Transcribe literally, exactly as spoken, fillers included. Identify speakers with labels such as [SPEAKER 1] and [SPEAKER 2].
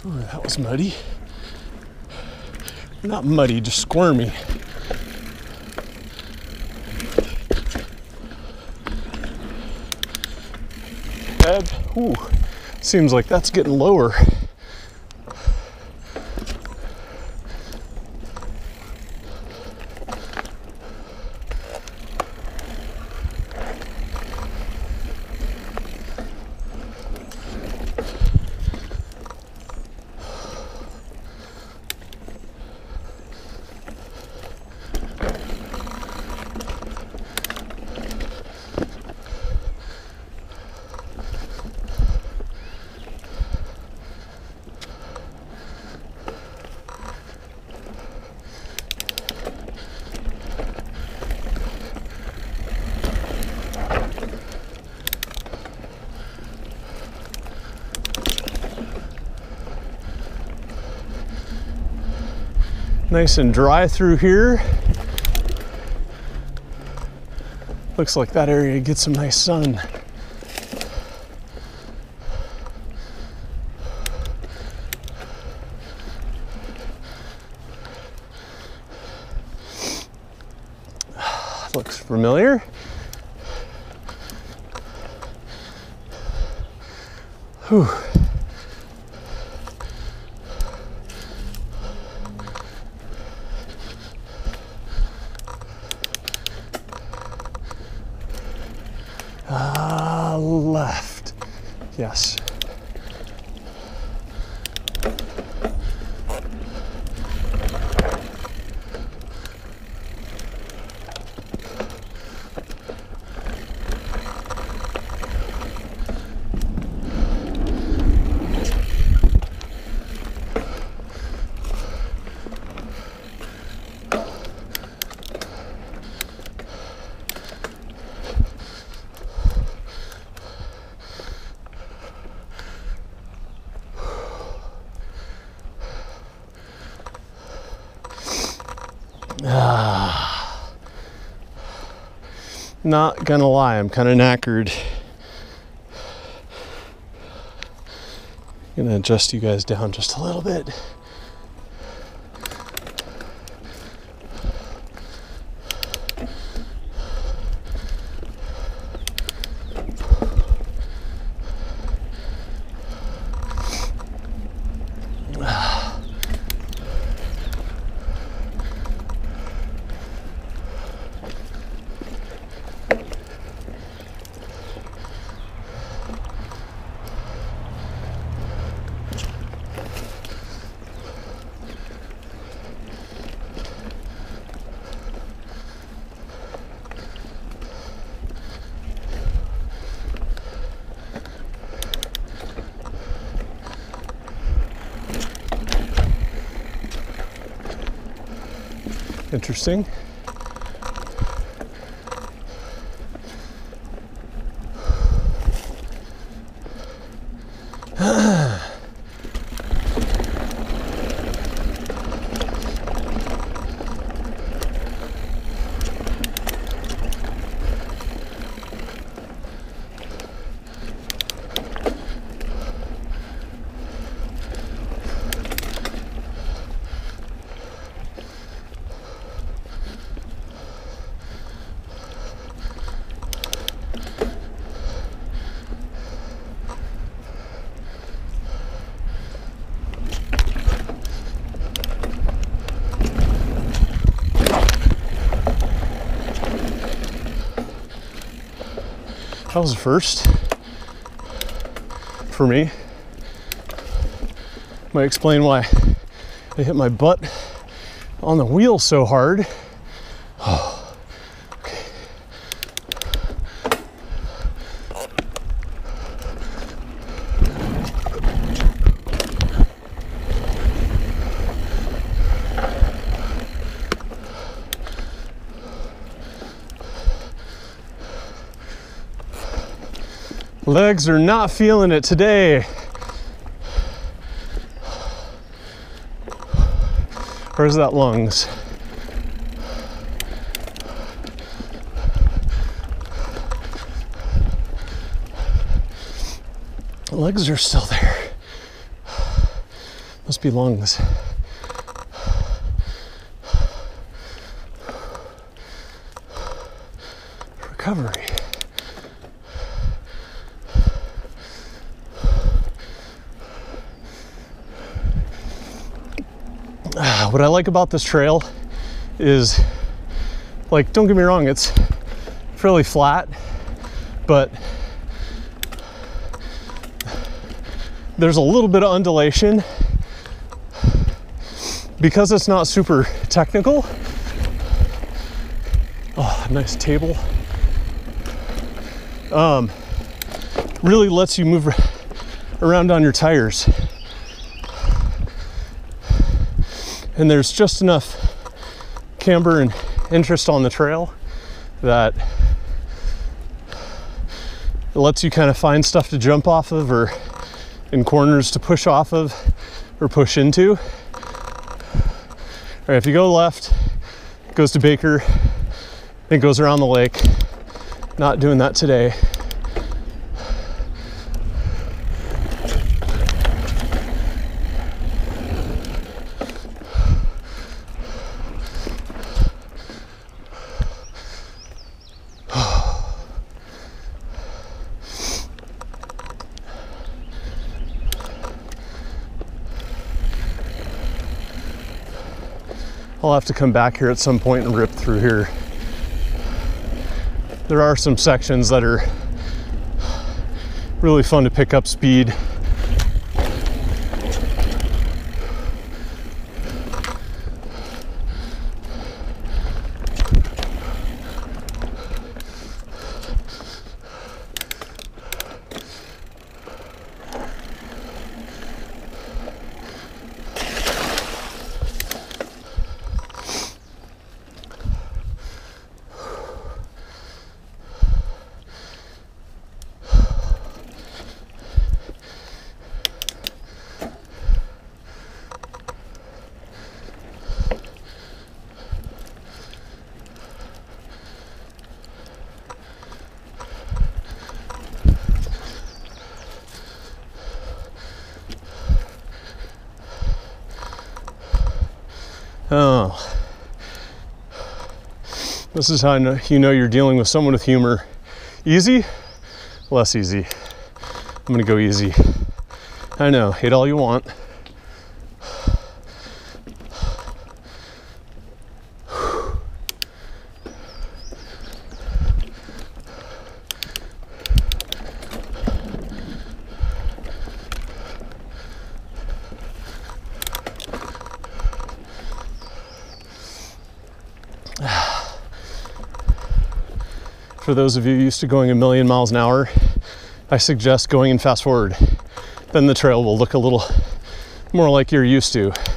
[SPEAKER 1] Ooh, that was muddy. Not muddy, just squirmy. Bed. Ooh, seems like that's getting lower. Nice and dry through here. Looks like that area gets some nice sun. Looks familiar. Whew. Uh, left. Yes. Ah, not gonna lie, I'm kind of knackered. Gonna adjust you guys down just a little bit. Interesting. That was a first for me. Might explain why I hit my butt on the wheel so hard. Oh, okay. Legs are not feeling it today. Where's that lungs? Legs are still there. Must be lungs. Recovery. What I like about this trail is, like, don't get me wrong, it's fairly flat, but there's a little bit of undulation because it's not super technical. Oh, nice table. Um, really lets you move around on your tires. And there's just enough camber and interest on the trail that it lets you kind of find stuff to jump off of, or in corners to push off of or push into. All right, if you go left, it goes to Baker, then goes around the lake. Not doing that today. I'll have to come back here at some point and rip through here. There are some sections that are really fun to pick up speed. Oh, this is how I know, you know you're dealing with someone with humor. Easy, less easy. I'm gonna go easy. I know, hate all you want. For those of you used to going a million miles an hour, I suggest going in fast forward. Then the trail will look a little more like you're used to.